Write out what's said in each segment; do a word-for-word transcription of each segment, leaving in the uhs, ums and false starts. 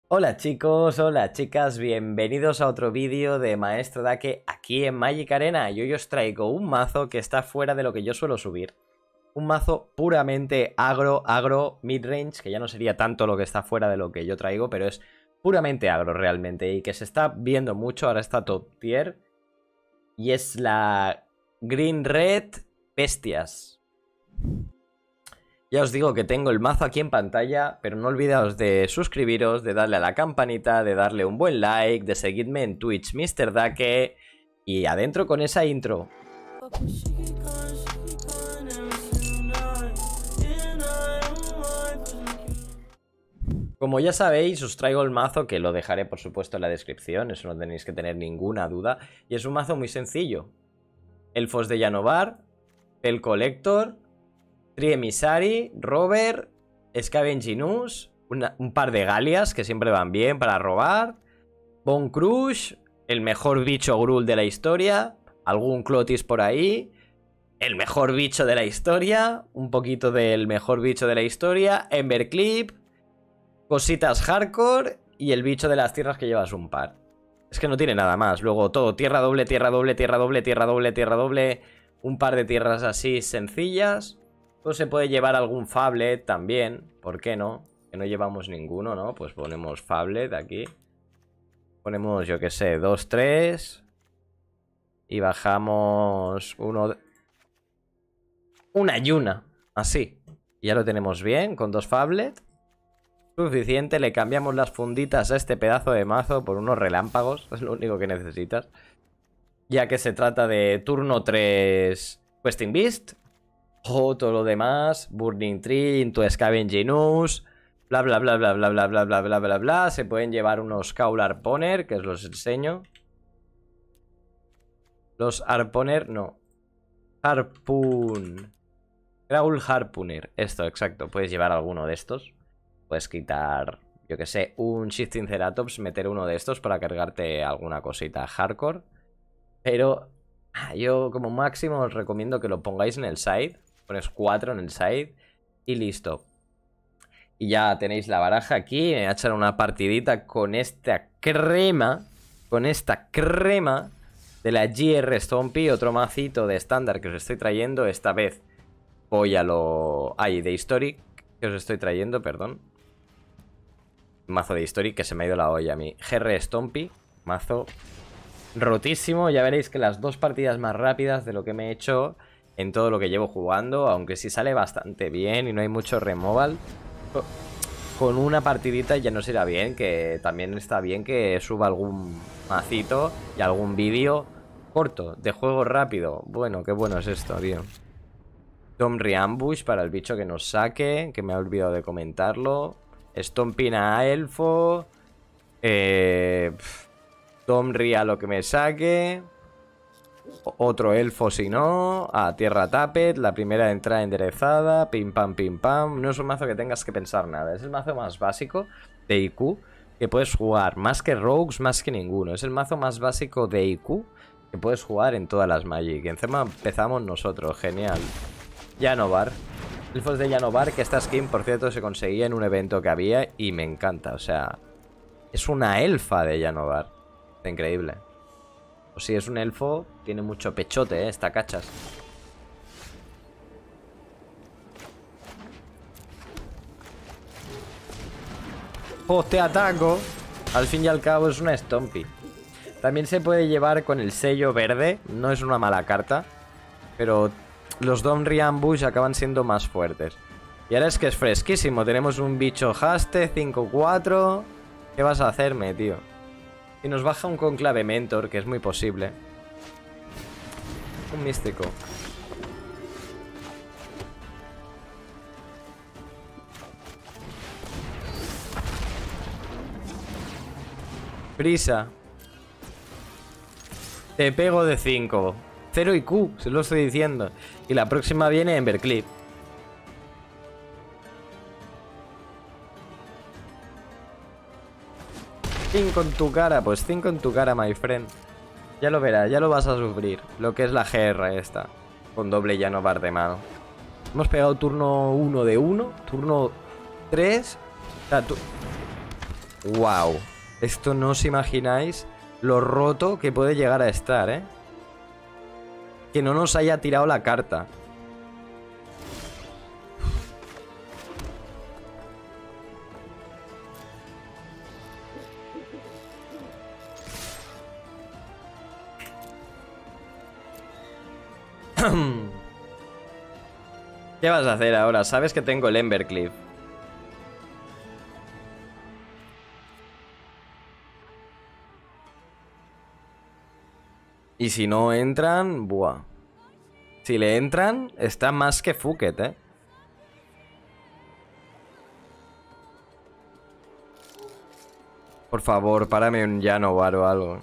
Hola chicos, hola chicas, bienvenidos a otro vídeo de Maestro Dake aquí en Magic Arena. Y hoy os traigo un mazo que está fuera de lo que yo suelo subir. Un mazo puramente agro, agro, midrange, que ya no sería tanto lo que está fuera de lo que yo traigo, pero es puramente agro realmente y que se está viendo mucho, ahora está top tier. Y es la Green Red Bestias. Ya os digo que tengo el mazo aquí en pantalla, pero no olvidaos de suscribiros, de darle a la campanita, de darle un buen like, de seguirme en Twitch, mister Dake, y adentro con esa intro. Como ya sabéis, os traigo el mazo, que lo dejaré por supuesto en la descripción, eso no tenéis que tener ninguna duda, y es un mazo muy sencillo. Elfos de Yanovar, el Collector, Triemisari, Rover, Scavenging Ooze, un par de Galias que siempre van bien para robar, Bone Crush, el mejor bicho Gruul de la historia, algún Clotis por ahí, el mejor bicho de la historia, un poquito del mejor bicho de la historia, Emberclip, cositas hardcore y el bicho de las tierras que llevas un par. Es que no tiene nada más. Luego todo, tierra doble, tierra doble, tierra doble, tierra doble, tierra doble, un par de tierras así sencillas. Pues se puede llevar algún Fablet también, ¿por qué no? Que no llevamos ninguno, ¿no? Pues ponemos Fablet aquí. Ponemos, yo que sé, dos, tres. Y bajamos uno... Una Yuna, así. Y ya lo tenemos bien, con dos Fablet. Suficiente, le cambiamos las funditas a este pedazo de mazo por unos relámpagos. Es lo único que necesitas. Ya que se trata de turno tres Questing Beast. O todo lo demás, Burning Tree, Into Scavenging Ooze, bla bla bla bla bla bla bla bla bla bla bla. Se pueden llevar unos Caul Arponer, que os los enseño. Los Arponer, no. Harpoon. Caul Harpooner, esto, exacto. Puedes llevar alguno de estos. Puedes quitar, yo que sé, un Shifting Ceratops, meter uno de estos para cargarte alguna cosita hardcore. Pero yo como máximo os recomiendo que lo pongáis en el side. Pones cuatro en el side y listo. Y ya tenéis la baraja aquí. Me voy a echar una partidita con esta crema. Con esta crema de la G R Stompy. Otro macito de estándar que os estoy trayendo. Esta vez voy a lo... Ay, de Historic que os estoy trayendo, perdón. Mazo de Historic que se me ha ido la olla a mí. G R Stompy. Mazo rotísimo. Ya veréis que las dos partidas más rápidas de lo que me he hecho en todo lo que llevo jugando, aunque sí sale bastante bien y no hay mucho removal, con una partidita ya nos irá bien, que también está bien que suba algún macito y algún vídeo corto, de juego rápido. Bueno, qué bueno es esto, tío. Domri Ambush para el bicho que nos saque, que me he olvidado de comentarlo. Stomping a Elfo. Eh, Domri a lo que me saque. Otro elfo si no. A tierra tapet. La primera entrada enderezada. Pim pam pim pam. No es un mazo que tengas que pensar nada. Es el mazo más básico de I Q que puedes jugar. Más que Rogues, más que ninguno. Es el mazo más básico de I Q que puedes jugar en todas las Magic. Encima empezamos nosotros. Genial. Yanovar. Elfos de Yanovar, que esta skin por cierto se conseguía en un evento que había y me encanta. O sea, es una elfa de Yanovar. Es increíble. O si es un elfo, tiene mucho pechote, ¿eh? Esta cachas. ¡Oh, te ataco! Al fin y al cabo es una Stompy. También se puede llevar con el sello verde. No es una mala carta. Pero los Domri Ambush acaban siendo más fuertes. Y ahora es que es fresquísimo. Tenemos un bicho haste, cinco cuatro. ¿Qué vas a hacerme, tío? Y nos baja un Conclave Mentor, que es muy posible. Un místico. Prisa. Te pego de cinco. Cero I Q, se lo estoy diciendo. Y la próxima viene Emberclip. cinco en tu cara, pues cinco en tu cara, my friend. Ya lo verás, ya lo vas a sufrir. Lo que es la G R esta. Con doble Yanovar de mano. Hemos pegado turno uno de uno. Turno tres. O sea, tu... Wow. Esto no os imagináis lo roto que puede llegar a estar, ¿eh? Que no nos haya tirado la carta. ¿Qué vas a hacer ahora? Sabes que tengo el Embercliff. Y si no entran, buah. Si le entran, está más que Fuket, ¿eh? Por favor, párame un Janovar o algo.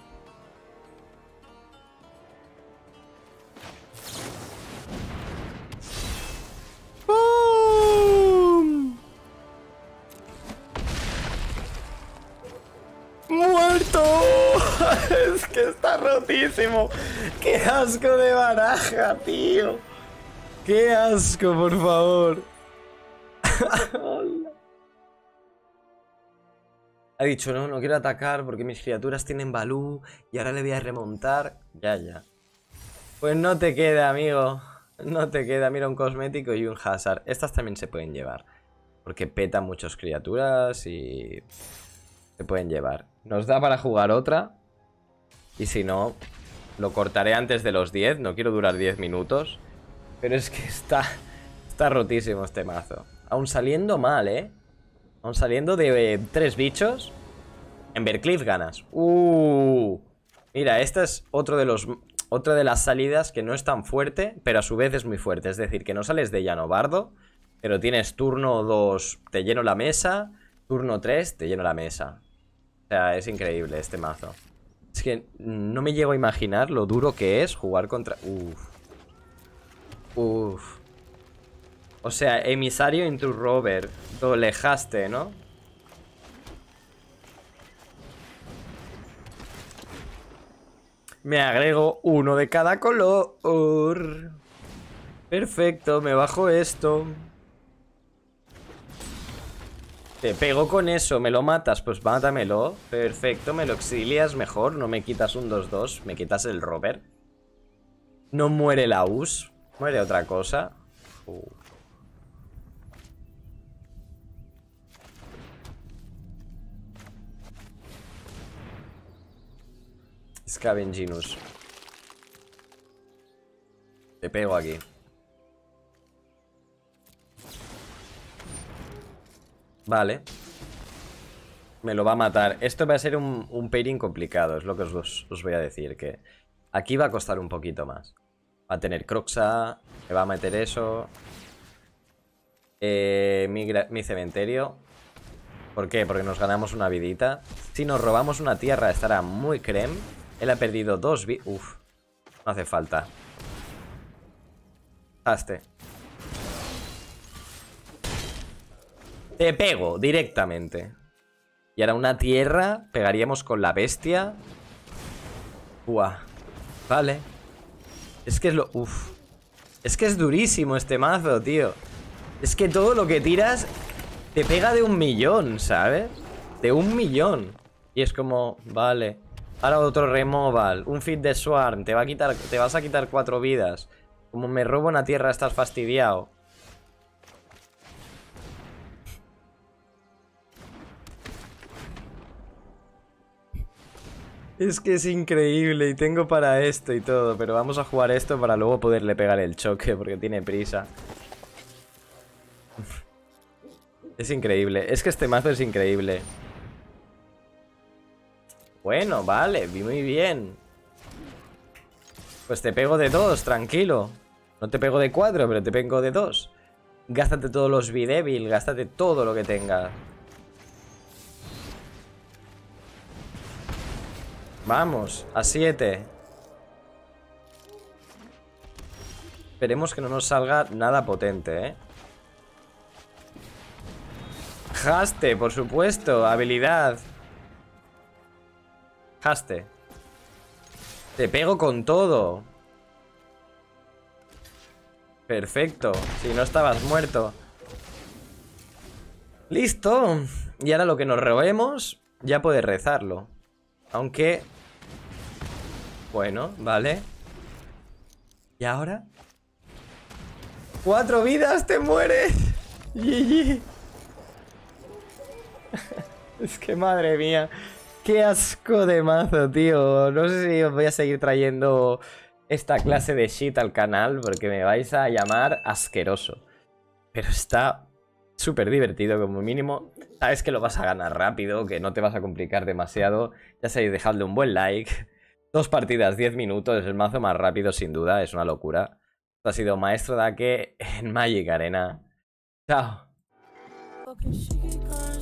¡Bum! ¡Muerto! Es que está rotísimo. ¡Qué asco de baraja, tío! ¡Qué asco, por favor! Ha dicho, no, no quiero atacar porque mis criaturas tienen Balú y ahora le voy a remontar. Ya, ya. Pues no te queda, amigo. No te queda. Mira, un cosmético y un Hazard. Estas también se pueden llevar. Porque petan muchas criaturas y... se pueden llevar. Nos da para jugar otra. Y si no, lo cortaré antes de los diez. No quiero durar diez minutos. Pero es que está... está rotísimo este mazo. Aún saliendo mal, ¿eh? Aún saliendo de eh, tres bichos. Embercliff ganas. Uh, mira, esta es otro de los... otra de las salidas que no es tan fuerte, pero a su vez es muy fuerte. Es decir, que no sales de Janovardo, pero tienes turno dos, te lleno la mesa. Turno tres, te lleno la mesa. O sea, es increíble este mazo. Es que no me llego a imaginar lo duro que es jugar contra... Uff. Uff. O sea, emisario into rover. Dolejaste, ¿no? Me agrego uno de cada color. Perfecto, me bajo esto. Te pego con eso, ¿me lo matas? Pues mátamelo. Perfecto, me lo exilias mejor. No me quitas un dos dos, me quitas el rover. No muere la U S. Muere otra cosa. Uh. Scavenginus. Te pego aquí. Vale. Me lo va a matar. Esto va a ser un, un pairing complicado. Es lo que os, os voy a decir. Que aquí va a costar un poquito más. Va a tener Croxa. Me va a meter eso. Eh, mi, mi cementerio. ¿Por qué? Porque nos ganamos una vidita. Si nos robamos una tierra estará muy creme. Él ha perdido dos vidas. Uf. No hace falta. Hazte. Te pego directamente. Y ahora una tierra. Pegaríamos con la bestia. Buah. Vale. Es que es lo... Uf. Es que es durísimo este mazo, tío. Es que todo lo que tiras te pega de un millón, ¿sabes? De un millón. Y es como... Vale. Ahora otro removal. Un fit de Swarm. Te va a quitar... Te vas a quitar cuatro vidas. Como me robo una tierra estás fastidiado. Es que es increíble y tengo para esto y todo, pero vamos a jugar esto para luego poderle pegar el choque porque tiene prisa. Es increíble, es que este mazo es increíble. Bueno, vale, muy bien. Pues te pego de dos, tranquilo. No te pego de cuatro, pero te pego de dos. Gástate todos los V-Devil, gástate todo lo que tengas. Vamos, a siete. Esperemos que no nos salga nada potente, ¿eh? Haste, por supuesto, habilidad. Haste. Te pego con todo. Perfecto, si no estabas muerto. Listo. Y ahora lo que nos robemos ya puedes rezarlo. Aunque... Bueno, vale. ¿Y ahora? ¡Cuatro vidas! ¡Te mueres! ¡G G! Es que madre mía. ¡Qué asco de mazo, tío! No sé si os voy a seguir trayendo esta clase de shit al canal porque me vais a llamar asqueroso. Pero está súper divertido como mínimo. Sabes que lo vas a ganar rápido, que no te vas a complicar demasiado. Ya sabéis, dejadle un buen like. Dos partidas, diez minutos, es el mazo más rápido sin duda, es una locura. Esto ha sido Maestro Dake en Magic Arena. Chao.